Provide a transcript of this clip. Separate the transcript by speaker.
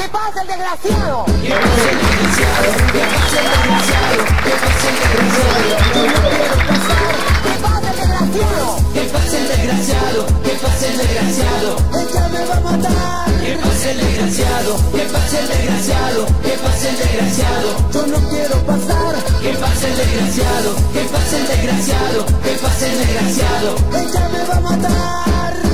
Speaker 1: ¿Qué pasa el desgraciado?
Speaker 2: ¿Qué pasa el desgraciado? ¿Qué pasa el desgraciado? ¿Qué pasa el desgraciado?
Speaker 1: ¿Qué pasa el desgraciado?
Speaker 2: ¿Qué pasa el desgraciado? ¿Qué pasa el desgraciado?
Speaker 1: Ella me va a matar.
Speaker 2: ¿Qué pasa el desgraciado? ¿Qué pasa el desgraciado? ¿Qué pasa el desgraciado?
Speaker 1: Yo no quiero pasar.
Speaker 2: ¿Qué pasa el desgraciado? ¿Qué pasa el desgraciado? ¿Qué pasa el desgraciado?
Speaker 1: Ella me va a matar.